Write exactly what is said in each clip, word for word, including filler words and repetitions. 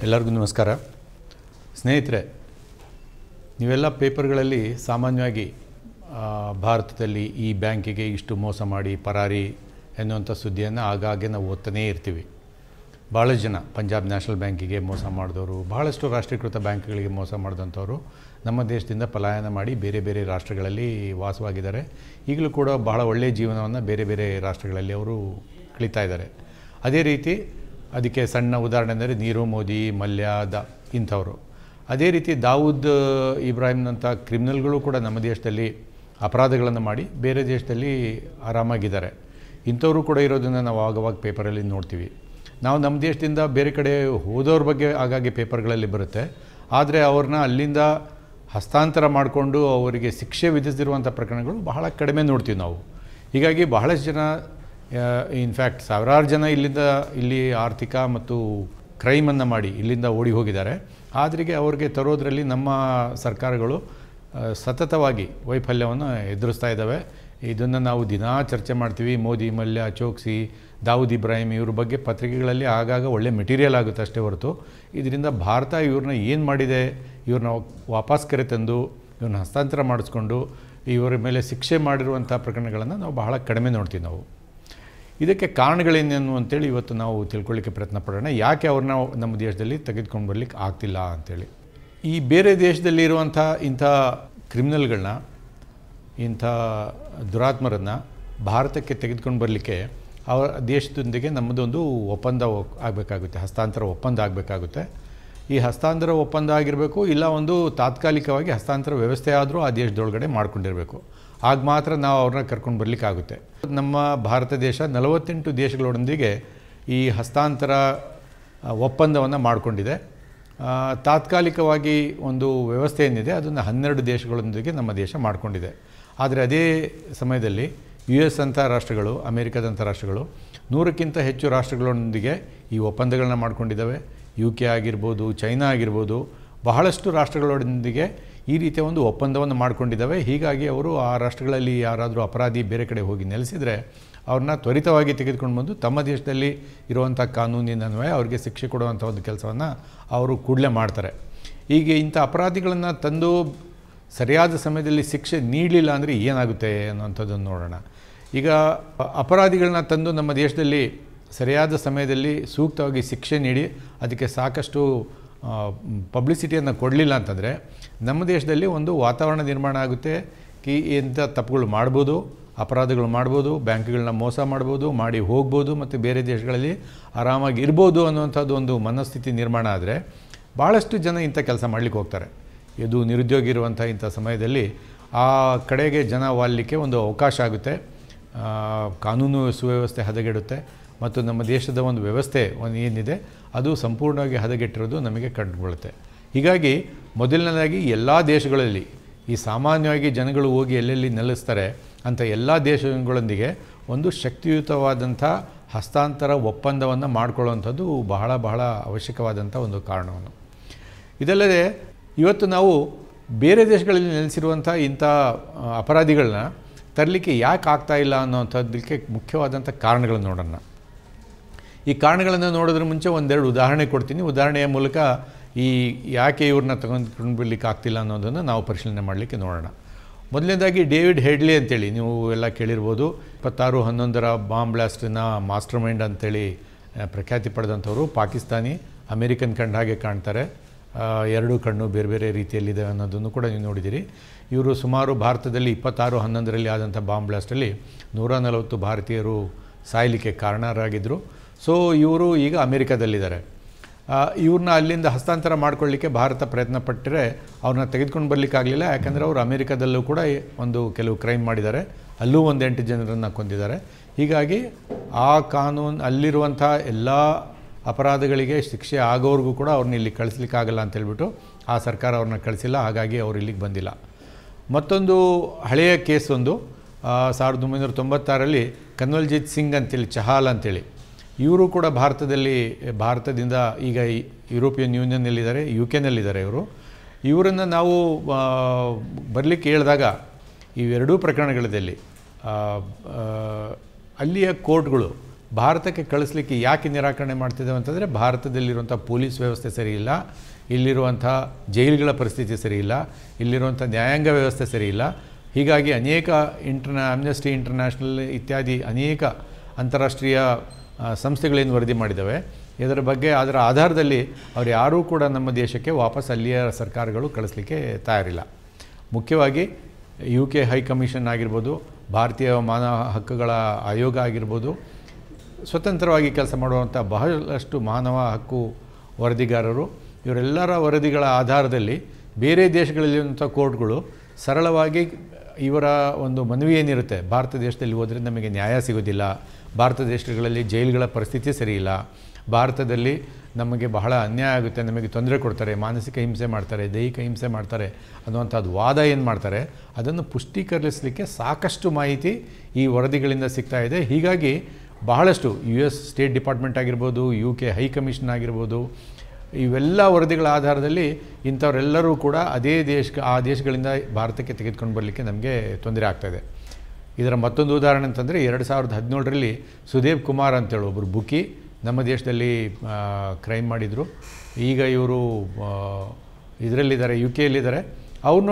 ಎಲ್ಲರಿಗೂ ನಮಸ್ಕಾರ. ಸ್ನೇಹಿತರೆ, ನೀವೆಲ್ಲ ಪೇಪರ್ಗಳಲ್ಲಿ ಸಾಮಾನ್ಯವಾಗಿ ಭಾರತದಲ್ಲಿ ಈ ಬ್ಯಾಂಕಿಗೆ ಇಷ್ಟು ಮೋಸ ಮಾಡಿ ಪರಾರಿ ಎನ್ನುವಂಥ ಸುದ್ದಿಯನ್ನು ಆಗಾಗ್ಗೆ ನಾವು ಓದ್ತಾನೇ ಇರ್ತೀವಿ. ಭಾಳಷ್ಟು ಜನ ಪಂಜಾಬ್ ನ್ಯಾಷನಲ್ ಬ್ಯಾಂಕಿಗೆ ಮೋಸ ಮಾಡಿದವರು, ಬಹಳಷ್ಟು ರಾಷ್ಟ್ರೀಕೃತ ಬ್ಯಾಂಕ್ಗಳಿಗೆ ಮೋಸ ಮಾಡಿದಂಥವರು ನಮ್ಮ ದೇಶದಿಂದ ಪಲಾಯನ ಮಾಡಿ ಬೇರೆ ಬೇರೆ ರಾಷ್ಟ್ರಗಳಲ್ಲಿ ವಾಸವಾಗಿದ್ದಾರೆ. ಈಗಲೂ ಕೂಡ ಬಹಳ ಒಳ್ಳೆಯ ಜೀವನವನ್ನು ಬೇರೆ ಬೇರೆ ರಾಷ್ಟ್ರಗಳಲ್ಲಿ ಅವರು ಕಳೀತಾ ಇದ್ದಾರೆ. ಅದೇ ರೀತಿ ಅದಕ್ಕೆ ಸಣ್ಣ ಉದಾಹರಣೆ ಅಂದರೆ ನೀರವ್ ಮೋದಿ, ಮಲ್ಯ, ದ ಇಂಥವರು. ಅದೇ ರೀತಿ ದಾವೂದ್ ಇಬ್ರಾಹಿಂನಂಥ ಕ್ರಿಮಿನಲ್ಗಳು ಕೂಡ ನಮ್ಮ ದೇಶದಲ್ಲಿ ಅಪರಾಧಗಳನ್ನು ಮಾಡಿ ಬೇರೆ ದೇಶದಲ್ಲಿ ಆರಾಮಾಗಿದ್ದಾರೆ. ಇಂಥವರು ಕೂಡ ಇರೋದನ್ನು ನಾವು ಆಗವಾಗ ಪೇಪರಲ್ಲಿ ನೋಡ್ತೀವಿ. ನಾವು ನಮ್ಮ ದೇಶದಿಂದ ಬೇರೆ ಕಡೆ ಹೋದವ್ರ ಬಗ್ಗೆ ಆಗಾಗ್ಗೆ ಪೇಪರ್ಗಳಲ್ಲಿ ಬರುತ್ತೆ. ಆದರೆ ಅವ್ರನ್ನ ಅಲ್ಲಿಂದ ಹಸ್ತಾಂತರ ಮಾಡಿಕೊಂಡು ಅವರಿಗೆ ಶಿಕ್ಷೆ ವಿಧಿಸಿರುವಂಥ ಪ್ರಕರಣಗಳು ಬಹಳ ಕಡಿಮೆ ನೋಡ್ತೀವಿ ನಾವು. ಹೀಗಾಗಿ ಬಹಳಷ್ಟು ಜನ, ಇನ್ಫ್ಯಾಕ್ಟ್ ಸಾವಿರಾರು ಜನ ಇಲ್ಲಿಂದ ಇಲ್ಲಿ ಆರ್ಥಿಕ ಮತ್ತು ಕ್ರೈಮನ್ನು ಮಾಡಿ ಇಲ್ಲಿಂದ ಓಡಿ ಹೋಗಿದ್ದಾರೆ. ಆದ್ರಿಗೆ ಅವ್ರಿಗೆ ತರೋದರಲ್ಲಿ ನಮ್ಮ ಸರ್ಕಾರಗಳು ಸತತವಾಗಿ ವೈಫಲ್ಯವನ್ನು ಎದುರಿಸ್ತಾ ಇದ್ದಾವೆ. ಇದನ್ನು ನಾವು ದಿನಾ ಚರ್ಚೆ ಮಾಡ್ತೀವಿ. ಮೋದಿ, ಮಲ್ಯ, ಚೋಕ್ಸಿ, ದಾವೂದ್ ಇಬ್ರಾಹಿಂ ಇವ್ರ ಬಗ್ಗೆ ಪತ್ರಿಕೆಗಳಲ್ಲಿ ಆಗಾಗ ಒಳ್ಳೆ ಮೆಟೀರಿಯಲ್ ಆಗುತ್ತೆ ಅಷ್ಟೇ ಹೊರತು ಇದರಿಂದ ಭಾರತ ಇವ್ರನ್ನ ಏನು ಮಾಡಿದೆ, ಇವ್ರನ್ನ ವಾಪಸ್ ಕರೆತಂದು ಇವ್ರನ್ನ ಹಸ್ತಾಂತರ ಮಾಡಿಸ್ಕೊಂಡು ಇವರ ಮೇಲೆ ಶಿಕ್ಷೆ ಮಾಡಿರುವಂಥ ಪ್ರಕರಣಗಳನ್ನು ನಾವು ಬಹಳ ಕಡಿಮೆ ನೋಡ್ತೀವಿ ನಾವು. ಇದಕ್ಕೆ ಕಾರಣಗಳೇನೇನು ಅಂತೇಳಿ ಇವತ್ತು ನಾವು ತಿಳ್ಕೊಳ್ಳಿಕ್ಕೆ ಪ್ರಯತ್ನ ಪಡೋಣ. ಯಾಕೆ ಅವ್ರನ್ನ ನಮ್ಮ ದೇಶದಲ್ಲಿ ತೆಗೆದುಕೊಂಡು ಬರಲಿಕ್ಕೆ ಆಗ್ತಿಲ್ಲ ಅಂಥೇಳಿ. ಈ ಬೇರೆ ದೇಶದಲ್ಲಿ ಇರುವಂಥ ಇಂಥ ಕ್ರಿಮಿನಲ್ಗಳನ್ನ, ಇಂಥ ದುರಾತ್ಮರನ್ನು ಭಾರತಕ್ಕೆ ತೆಗೆದುಕೊಂಡು ಬರಲಿಕ್ಕೆ ಅವರ ದೇಶದೊಂದಿಗೆ ನಮ್ಮದೊಂದು ಒಪ್ಪಂದ ಆಗಬೇಕಾಗುತ್ತೆ, ಹಸ್ತಾಂತರ ಒಪ್ಪಂದ ಆಗಬೇಕಾಗುತ್ತೆ. ಈ ಹಸ್ತಾಂತರ ಒಪ್ಪಂದ ಆಗಿರಬೇಕು, ಇಲ್ಲ ಒಂದು ತಾತ್ಕಾಲಿಕವಾಗಿ ಹಸ್ತಾಂತರ ವ್ಯವಸ್ಥೆ ಆದರೂ ಆ ದೇಶದೊಳಗಡೆ ಮಾಡ್ಕೊಂಡಿರಬೇಕು. ಆಗ ಮಾತ್ರ ನಾವು ಅವ್ರನ್ನ ಕರ್ಕೊಂಡು ಬರಲಿಕ್ಕಾಗುತ್ತೆ. ನಮ್ಮ ಭಾರತ ದೇಶ ನಲವತ್ತೆಂಟು ದೇಶಗಳೊಂದಿಗೆ ಈ ಹಸ್ತಾಂತರ ಒಪ್ಪಂದವನ್ನು ಮಾಡಿಕೊಂಡಿದೆ. ತಾತ್ಕಾಲಿಕವಾಗಿ ಒಂದು ವ್ಯವಸ್ಥೆ ಏನಿದೆ ಅದನ್ನು ಹನ್ನೆರಡು ದೇಶಗಳೊಂದಿಗೆ ನಮ್ಮ ದೇಶ ಮಾಡಿಕೊಂಡಿದೆ. ಆದರೆ ಅದೇ ಸಮಯದಲ್ಲಿ ಯು ಎಸ್ ಅಂಥ ರಾಷ್ಟ್ರಗಳು, ಅಮೇರಿಕಾದಂಥ ರಾಷ್ಟ್ರಗಳು ನೂರಕ್ಕಿಂತ ಹೆಚ್ಚು ರಾಷ್ಟ್ರಗಳೊಂದಿಗೆ ಈ ಒಪ್ಪಂದಗಳನ್ನ ಮಾಡ್ಕೊಂಡಿದ್ದಾವೆ. ಯು ಕೆ ಆಗಿರ್ಬೋದು, ಚೈನಾ ಆಗಿರ್ಬೋದು, ಬಹಳಷ್ಟು ರಾಷ್ಟ್ರಗಳೊಂದಿಗೆ ಈ ರೀತಿಯ ಒಂದು ಒಪ್ಪಂದವನ್ನು ಮಾಡಿಕೊಂಡಿದ್ದಾವೆ. ಹೀಗಾಗಿ ಅವರು ಆ ರಾಷ್ಟ್ರಗಳಲ್ಲಿ ಯಾರಾದರೂ ಅಪರಾಧಿ ಬೇರೆ ಕಡೆ ಹೋಗಿ ನೆಲೆಸಿದರೆ ಅವ್ರನ್ನ ತ್ವರಿತವಾಗಿ ತೆಗೆದುಕೊಂಡು ಬಂದು ತಮ್ಮ ದೇಶದಲ್ಲಿ ಇರುವಂಥ ಕಾನೂನಿನನ್ವಯ ಅವರಿಗೆ ಶಿಕ್ಷೆ ಕೊಡುವಂಥ ಒಂದು ಕೆಲಸವನ್ನು ಅವರು ಕೂಡಲೇ ಮಾಡ್ತಾರೆ. ಹೀಗೆ ಇಂಥ ಅಪರಾಧಿಗಳನ್ನು ತಂದು ಸರಿಯಾದ ಸಮಯದಲ್ಲಿ ಶಿಕ್ಷೆ ನೀಡಲಿಲ್ಲ ಅಂದರೆ ಏನಾಗುತ್ತೆ ಅನ್ನೋಂಥದ್ದನ್ನು ನೋಡೋಣ. ಈಗ ಅಪರಾಧಿಗಳನ್ನ ತಂದು ನಮ್ಮ ದೇಶದಲ್ಲಿ ಸರಿಯಾದ ಸಮಯದಲ್ಲಿ ಸೂಕ್ತವಾಗಿ ಶಿಕ್ಷೆ ನೀಡಿ ಅದಕ್ಕೆ ಸಾಕಷ್ಟು ಪಬ್ಲಿಸಿಟಿಯನ್ನು ಕೊಡಲಿಲ್ಲ ಅಂತಂದರೆ ನಮ್ಮ ದೇಶದಲ್ಲಿ ಒಂದು ವಾತಾವರಣ ನಿರ್ಮಾಣ ಆಗುತ್ತೆ. ಕಿ ಇಂಥ ತಪ್ಪುಗಳು ಮಾಡ್ಬೋದು, ಅಪರಾಧಗಳು ಮಾಡ್ಬೋದು, ಬ್ಯಾಂಕ್ಗಳನ್ನ ಮೋಸ ಮಾಡ್ಬೋದು, ಮಾಡಿ ಹೋಗ್ಬೋದು ಮತ್ತು ಬೇರೆ ದೇಶಗಳಲ್ಲಿ ಆರಾಮಾಗಿ ಇರ್ಬೋದು ಅನ್ನುವಂಥದ್ದು ಒಂದು ಮನಸ್ಥಿತಿ ನಿರ್ಮಾಣ ಆದರೆ ಭಾಳಷ್ಟು ಜನ ಇಂಥ ಕೆಲಸ ಮಾಡಲಿಕ್ಕೆ ಹೋಗ್ತಾರೆ. ಇದು ನಿರುದ್ಯೋಗಿ ಇರುವಂಥ ಇಂಥ ಸಮಯದಲ್ಲಿ ಆ ಕಡೆಗೆ ಜನ ವಾಲಲಿಕ್ಕೆ ಒಂದು ಅವಕಾಶ ಆಗುತ್ತೆ. ಕಾನೂನು ಸುವ್ಯವಸ್ಥೆ ಹದಗೆಡುತ್ತೆ ಮತ್ತು ನಮ್ಮ ದೇಶದ ಒಂದು ವ್ಯವಸ್ಥೆ ಒಂದು ಏನಿದೆ ಅದು ಸಂಪೂರ್ಣವಾಗಿ ಹದಗೆಟ್ಟಿರೋದು ನಮಗೆ ಕಂಡುಕೊಳ್ಳುತ್ತೆ. ಹೀಗಾಗಿ ಮೊದಲನೇದಾಗಿ ಎಲ್ಲ ದೇಶಗಳಲ್ಲಿ ಈ ಸಾಮಾನ್ಯವಾಗಿ ಜನಗಳು ಹೋಗಿ ಎಲ್ಲೆಲ್ಲಿ ನೆಲೆಸ್ತಾರೆ ಅಂಥ ಎಲ್ಲ ದೇಶಗಳೊಂದಿಗೆ ಒಂದು ಶಕ್ತಿಯುತವಾದಂಥ ಹಸ್ತಾಂತರ ಒಪ್ಪಂದವನ್ನು ಮಾಡಿಕೊಳ್ಳುವಂಥದ್ದು ಬಹಳ ಬಹಳ ಅವಶ್ಯಕವಾದಂಥ ಒಂದು ಕಾರಣವನ್ನು. ಇದಲ್ಲದೆ ಇವತ್ತು ನಾವು ಬೇರೆ ದೇಶಗಳಲ್ಲಿ ನೆಲೆಸಿರುವಂಥ ಇಂಥ ಅಪರಾಧಿಗಳನ್ನ ತರಲಿಕ್ಕೆ ಯಾಕೆ ಆಗ್ತಾಯಿಲ್ಲ ಅನ್ನೋವಂಥದ್ದಕ್ಕೆ ಮುಖ್ಯವಾದಂಥ ಕಾರಣಗಳನ್ನು ನೋಡೋಣ. ಈ ಕಾರಣಗಳನ್ನು ನೋಡೋದ್ರ ಮುಂಚೆ ಒಂದೆರಡು ಉದಾಹರಣೆ ಕೊಡ್ತೀನಿ. ಉದಾಹರಣೆಯ ಮೂಲಕ ಈ ಯಾಕೆ ಇವ್ರನ್ನ ತಗೊಂಡ್ಕೊಂಡು ಬಿಡಲಿಕ್ಕೆ ಆಗ್ತಿಲ್ಲ ಅನ್ನೋದನ್ನು ನಾವು ಪರಿಶೀಲನೆ ಮಾಡಲಿಕ್ಕೆ ನೋಡೋಣ. ಮೊದಲನೇದಾಗಿ ಡೇವಿಡ್ ಹೆಡ್ಲಿ ಅಂತೇಳಿ ನೀವು ಎಲ್ಲ ಕೇಳಿರ್ಬೋದು. ಇಪ್ಪತ್ತಾರು ಹನ್ನೊಂದರ ಬಾಂಬ್ ಬ್ಲಾಸ್ಟಿನ ಮಾಸ್ಟರ್ ಮೈಂಡ್ ಅಂತೇಳಿ ಪ್ರಖ್ಯಾತಿ ಪಡೆದಂಥವರು. ಪಾಕಿಸ್ತಾನಿ, ಅಮೇರಿಕನ್ ಕಂಡ ಹಾಗೆ ಕಾಣ್ತಾರೆ. ಎರಡು ಕಣ್ಣು ಬೇರೆ ಬೇರೆ ರೀತಿಯಲ್ಲಿದೆ ಅನ್ನೋದನ್ನು ಕೂಡ ನೀವು ನೋಡಿದ್ದೀರಿ. ಇವರು ಸುಮಾರು ಭಾರತದಲ್ಲಿ ಇಪ್ಪತ್ತಾರು ಹನ್ನೊಂದರಲ್ಲಿ ಆದಂಥ ಬಾಂಬ್ ಬ್ಲಾಸ್ಟಲ್ಲಿ ನೂರ ನಲವತ್ತು ಭಾರತೀಯರು ಸಾಯಲಿಕ್ಕೆ ಕಾರಣರಾಗಿದ್ದರು. ಸೊ ಇವರು ಈಗ ಅಮೇರಿಕಾದಲ್ಲಿದ್ದಾರೆ. ಇವ್ರನ್ನ ಅಲ್ಲಿಂದ ಹಸ್ತಾಂತರ ಮಾಡ್ಕೊಳ್ಳಿಕ್ಕೆ ಭಾರತ ಪ್ರಯತ್ನ ಪಟ್ಟರೆ ಅವ್ರನ್ನ ತೆಗೆದುಕೊಂಡು ಬರಲಿಕ್ಕಾಗಲಿಲ್ಲ. ಯಾಕಂದರೆ ಅವರು ಅಮೇರಿಕಾದಲ್ಲೂ ಕೂಡ ಒಂದು ಕೆಲವು ಕ್ರೈಮ್ ಮಾಡಿದ್ದಾರೆ, ಅಲ್ಲೂ ಒಂದು ಎಂಟು ಜನರನ್ನು ಕೊಂದಿದ್ದಾರೆ. ಹೀಗಾಗಿ ಆ ಕಾನೂನು ಅಲ್ಲಿರುವಂಥ ಎಲ್ಲ ಅಪರಾಧಗಳಿಗೆ ಶಿಕ್ಷೆ ಆಗೋವ್ರಿಗೂ ಕೂಡ ಅವ್ರನ್ನ ಇಲ್ಲಿ ಕಳಿಸ್ಲಿಕ್ಕಾಗಲ್ಲ ಅಂತೇಳ್ಬಿಟ್ಟು ಆ ಸರ್ಕಾರ ಅವ್ರನ್ನ ಕಳಿಸಿಲ್ಲ. ಹಾಗಾಗಿ ಅವರು ಇಲ್ಲಿಗೆ ಬಂದಿಲ್ಲ. ಮತ್ತೊಂದು ಹಳೆಯ ಕೇಸ್ ಒಂದು ಸಾವಿರದ ಒಂಬೈನೂರ ತೊಂಬತ್ತಾರರಲ್ಲಿ ಕನ್ವಲ್ಜಿತ್ ಸಿಂಗ್ ಅಂತೇಳಿ, ಚಹಾಲ್ ಅಂತೇಳಿ, ಇವರು ಕೂಡ ಭಾರತದಲ್ಲಿ ಭಾರತದಿಂದ ಈಗ ಯುರೋಪಿಯನ್ ಯೂನಿಯನ್ನಲ್ಲಿದ್ದಾರೆ, ಯು ಕೆನಲ್ಲಿದ್ದಾರೆ ಇವರು. ಇವರನ್ನು ನಾವು ಬರಲಿಕ್ಕೆ ಹೇಳಿದಾಗ ಇವೆರಡೂ ಪ್ರಕರಣಗಳಲ್ಲಿ ಅಲ್ಲಿಯ ಕೋರ್ಟ್ಗಳು ಭಾರತಕ್ಕೆ ಕಳಿಸ್ಲಿಕ್ಕೆ ಯಾಕೆ ನಿರಾಕರಣೆ ಮಾಡ್ತಿದ್ದೇವೆ ಅಂತಂದರೆ ಭಾರತದಲ್ಲಿರುವಂಥ ಪೊಲೀಸ್ ವ್ಯವಸ್ಥೆ ಸರಿ ಇಲ್ಲ, ಇಲ್ಲಿರುವಂಥ ಜೈಲುಗಳ ಪರಿಸ್ಥಿತಿ ಸರಿ ಇಲ್ಲ, ಇಲ್ಲಿರುವಂಥ ನ್ಯಾಯಾಂಗ ವ್ಯವಸ್ಥೆ ಸರಿ ಇಲ್ಲ. ಹೀಗಾಗಿ ಅನೇಕ ಇಂಟರ್ನಾ ಆಮ್ನೆಸ್ಟಿ ಇಂಟರ್ನ್ಯಾಷನಲ್ ಇತ್ಯಾದಿ ಅನೇಕ ಅಂತಾರಾಷ್ಟ್ರೀಯ ಸಂಸ್ಥೆಗಳೇನು ವರದಿ ಮಾಡಿದ್ದಾವೆ ಇದರ ಬಗ್ಗೆ ಅದರ ಆಧಾರದಲ್ಲಿ ಅವರು ಯಾರೂ ಕೂಡ ನಮ್ಮ ದೇಶಕ್ಕೆ ವಾಪಸ್ ಅಲ್ಲಿಯ ಸರ್ಕಾರಗಳು ಕಳಿಸ್ಲಿಕ್ಕೆ ತಯಾರಿಲ್ಲ. ಮುಖ್ಯವಾಗಿ ಯು ಕೆ ಹೈ ಕಮಿಷನ್ ಆಗಿರ್ಬೋದು, ಭಾರತೀಯ ಮಾನವ ಹಕ್ಕುಗಳ ಆಯೋಗ ಆಗಿರ್ಬೋದು, ಸ್ವತಂತ್ರವಾಗಿ ಕೆಲಸ ಮಾಡುವಂಥ ಬಹಳಷ್ಟು ಮಾನವ ಹಕ್ಕು ವರದಿಗಾರರು ಇವರೆಲ್ಲರ ವರದಿಗಳ ಆಧಾರದಲ್ಲಿ ಬೇರೆ ದೇಶಗಳಲ್ಲಿರುವಂಥ ಕೋರ್ಟ್ಗಳು ಸರಳವಾಗಿ ಇವರ ಒಂದು ಮನವಿ ಏನಿರುತ್ತೆ, ಭಾರತ ದೇಶದಲ್ಲಿ ಹೋದರೆ ನಮಗೆ ನ್ಯಾಯ ಸಿಗೋದಿಲ್ಲ, ಭಾರತ ದೇಶಗಳಲ್ಲಿ ಜೈಲುಗಳ ಪರಿಸ್ಥಿತಿ ಸರಿಯಿಲ್ಲ, ಭಾರತದಲ್ಲಿ ನಮಗೆ ಬಹಳ ಅನ್ಯಾಯ ಆಗುತ್ತೆ, ನಮಗೆ ತೊಂದರೆ ಕೊಡ್ತಾರೆ, ಮಾನಸಿಕ ಹಿಂಸೆ ಮಾಡ್ತಾರೆ, ದೈಹಿಕ ಹಿಂಸೆ ಮಾಡ್ತಾರೆ ಅನ್ನುವಂಥದ್ದು ವಾದ ಏನು ಮಾಡ್ತಾರೆ ಅದನ್ನು ಪುಷ್ಟೀಕರಿಸಲಿಕ್ಕೆ ಸಾಕಷ್ಟು ಮಾಹಿತಿ ಈ ವರದಿಗಳಿಂದ ಸಿಗ್ತಾ ಇದೆ. ಹೀಗಾಗಿ ಬಹಳಷ್ಟು ಯು ಎಸ್ ಸ್ಟೇಟ್ ಡಿಪಾರ್ಟ್ಮೆಂಟ್ ಆಗಿರ್ಬೋದು, ಯು ಕೆ ಹೈ ಕಮಿಷನ್ ಆಗಿರ್ಬೋದು, ಇವೆಲ್ಲ ವರದಿಗಳ ಆಧಾರದಲ್ಲಿ ಇಂಥವರೆಲ್ಲರೂ ಕೂಡ ಅದೇ ದೇಶ ಆ ದೇಶಗಳಿಂದ ಭಾರತಕ್ಕೆ ತೆಗೆದುಕೊಂಡು ಬರಲಿಕ್ಕೆ ನಮಗೆ ತೊಂದರೆ ಆಗ್ತಾಯಿದೆ. ಇದರ ಮತ್ತೊಂದು ಉದಾಹರಣೆ ಅಂತಂದರೆ ಎರಡು ಸಾವಿರದ ಹದಿನೇಳರಲ್ಲಿ ಸುದೇವ್ ಕುಮಾರ್ ಅಂತೇಳಿ ಒಬ್ಬರು ಬುಕಿ ನಮ್ಮ ದೇಶದಲ್ಲಿ ಕ್ರೈಮ್ ಮಾಡಿದರು. ಈಗ ಇವರು ಇದರಲ್ಲಿದ್ದಾರೆ, ಯು ಕೆಯಲ್ಲಿದ್ದಾರೆ. ಅವ್ರನ್ನೂ